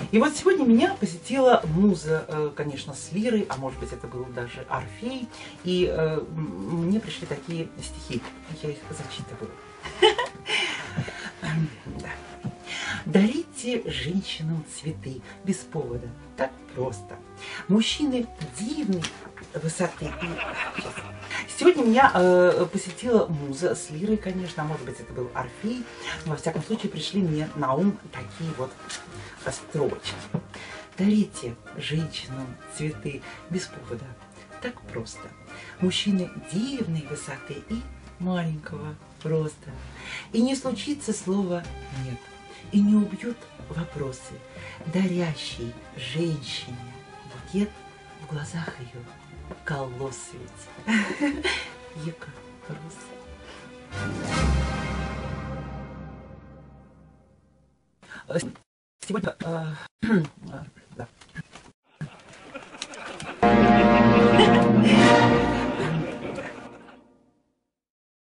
И вот сегодня меня посетила муза, конечно, с лирой, а может быть это был даже Орфей, и мне пришли такие стихи, я их зачитываю. Дарите женщинам цветы без повода, так просто. Мужчины дивной высоты. Сегодня меня посетила муза с лирой, конечно, а может быть это был Орфей. Но, во всяком случае, пришли мне на ум такие вот строчки. Дарите женщинам цветы без повода, так просто. Мужчины дивной высоты и маленького роста. И не случится слова «нет», и не убьют вопросы, дарящий женщине букет в глазах ее колосс ведь. Ека Рус. Сегодня